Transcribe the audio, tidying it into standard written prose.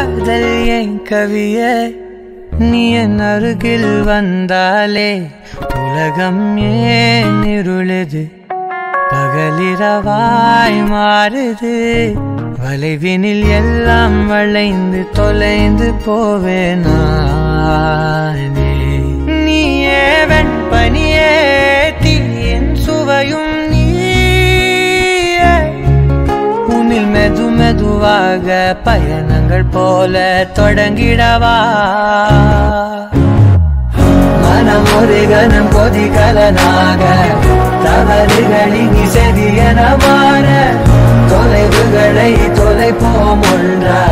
காதல் என் கவியே நீ என் அருகில் வந்தாலே உலகம் ஏன் இருளுது பகலிரவாய் மாறுது வளைவினில் எல்லாம் வளைந்து தொலைந்து போவேனே நீயே வெண்பனியே தீயின் சுவையும் நீயே உன்னில் மெது மெதுவாக பயணங்கள் போல தொடங்கிடவா மனம் ஒரு கணம் கொதிகலனாக தவறுகளின் செதியன மாற தொலைவுகளை தொலைப்போம் ஒன்றாக